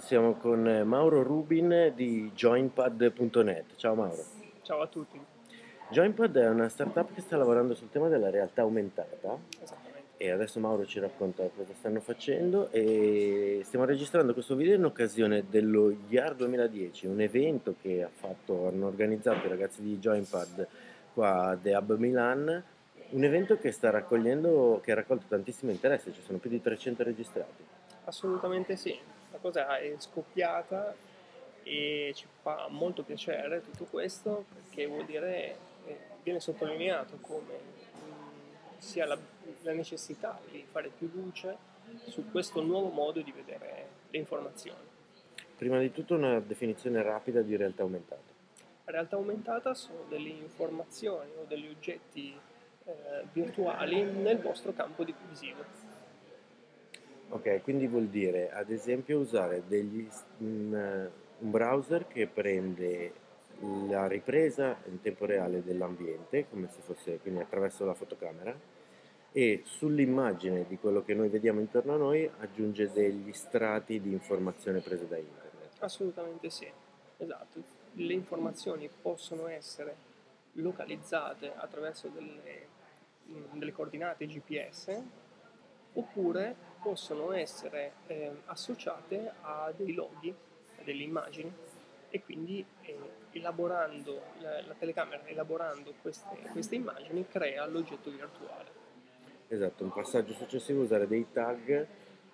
Siamo con Mauro Rubin di joinpad.net. Ciao Mauro. Ciao a tutti, Joinpad è una startup che sta lavorando sul tema della realtà aumentata esattamente. e adesso Mauro ci racconta cosa stanno facendo e stiamo registrando questo video in occasione dello YAR 2010, un evento che hanno organizzato i ragazzi di Joinpad qua a The Hub Milan, un evento che che ha raccolto tantissimo interesse, ci sono più di 300 registrati. Assolutamente sì, la cosa è scoppiata e ci fa molto piacere tutto questo perché vuol dire, viene sottolineato come sia la necessità di fare più luce su questo nuovo modo di vedere le informazioni. Prima di tutto una definizione rapida di realtà aumentata. La realtà aumentata sono delle informazioni o degli oggetti virtuali nel vostro campo visivo. Ok, quindi vuol dire ad esempio usare un browser che prende la ripresa in tempo reale dell'ambiente, come se fosse quindi attraverso la fotocamera, e sull'immagine di quello che noi vediamo intorno a noi aggiunge degli strati di informazione prese da internet. Assolutamente sì, esatto. Le informazioni possono essere localizzate attraverso delle coordinate GPS oppure possono essere associate a dei loghi, a delle immagini e quindi elaborando la telecamera, elaborando queste immagini, crea l'oggetto virtuale. Esatto, un passaggio successivo è usare dei tag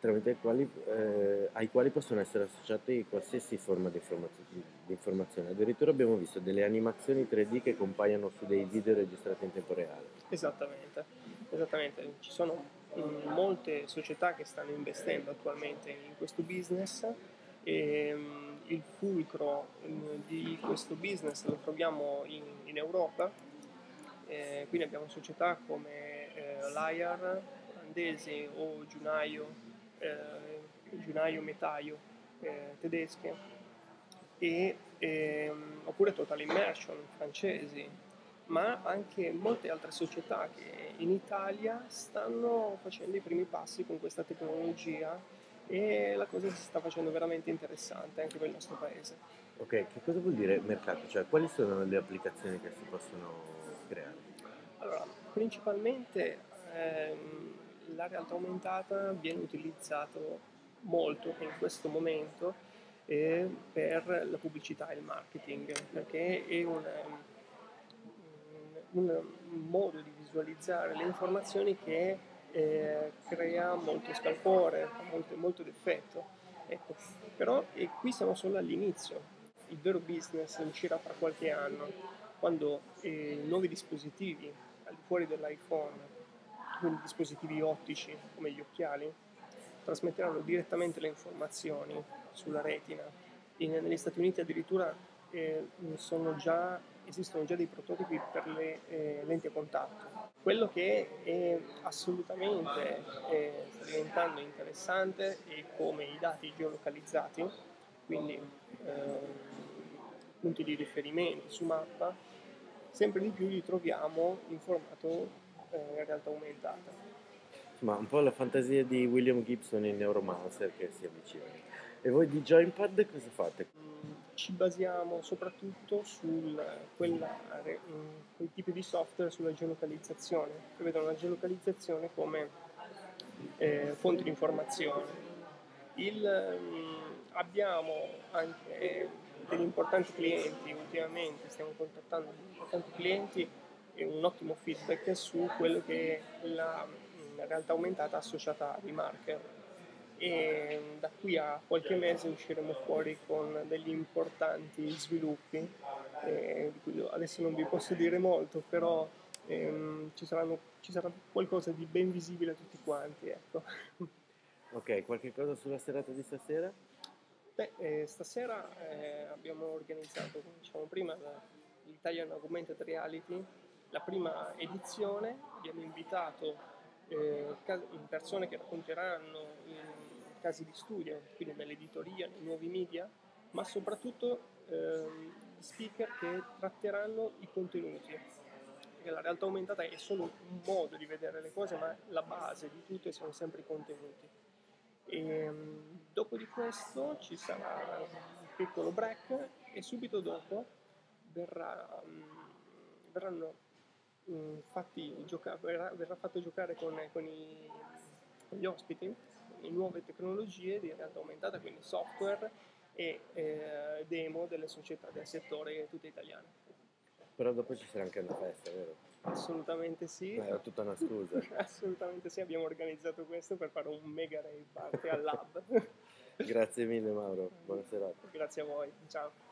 ai quali possono essere associati qualsiasi forma di informazione. Addirittura abbiamo visto delle animazioni 3D che compaiono su dei video registrati in tempo reale. Esattamente, esattamente. Ci sono molte società che stanno investendo attualmente in questo business e il fulcro di questo business lo troviamo in Europa, quindi abbiamo società come Liar, olandesi o Giunaio Metaio, tedesche, oppure Total Immersion, francesi, ma anche molte altre società che in Italia stanno facendo i primi passi con questa tecnologia e la cosa si sta facendo veramente interessante anche per il nostro paese. Ok, che cosa vuol dire mercato? Cioè, quali sono le applicazioni che si possono creare? Allora, principalmente la realtà aumentata viene utilizzato molto in questo momento per la pubblicità e il marketing, perché è un modo di visualizzare le informazioni che crea molto scalpore, fa molto d'effetto. Ecco, però qui siamo solo all'inizio, il vero business uscirà fra qualche anno, quando nuovi dispositivi al di fuori dell'iPhone, quindi dispositivi ottici come gli occhiali, trasmetteranno direttamente le informazioni sulla retina. Negli Stati Uniti addirittura esistono già dei prototipi per le lenti a contatto. Quello che è assolutamente sta diventando interessante è come i dati geolocalizzati, quindi punti di riferimento su mappa, sempre di più li troviamo in formato realtà aumentata. Insomma, un po' la fantasia di William Gibson in Neuromancer che si avvicina. E voi di Joinpad cosa fate? Ci basiamo soprattutto su quei tipi di software sulla geolocalizzazione, che vedono la geolocalizzazione come fonte di informazione. Abbiamo anche degli importanti clienti, ultimamente stiamo contattando degli importanti clienti e un ottimo feedback su quello che è la realtà aumentata associata ai marker e da qui a qualche mese usciremo fuori con degli importanti sviluppi di cui adesso non vi posso dire molto, però ci sarà qualcosa di ben visibile a tutti quanti, ecco. Ok, qualche cosa sulla serata di stasera? Beh, stasera abbiamo organizzato, come dicevamo prima, l'Italian Augmented Reality, la prima edizione. Abbiamo invitato persone che racconteranno casi di studio, quindi nell'editoria, nei nuovi media, ma soprattutto speaker che tratteranno i contenuti. Perché la realtà aumentata è solo un modo di vedere le cose, ma la base di tutto sono sempre i contenuti. Dopo di questo ci sarà un piccolo break e subito dopo verranno verrà fatto giocare con gli ospiti le nuove tecnologie di realtà aumentata, quindi software e demo delle società del settore tutte italiane. Però dopo ci sarà anche una festa, vero? Assolutamente sì. Era tutta una scusa. Assolutamente sì, abbiamo organizzato questo per fare un mega rave party al lab. Grazie mille Mauro, buona serata. Grazie a voi, ciao.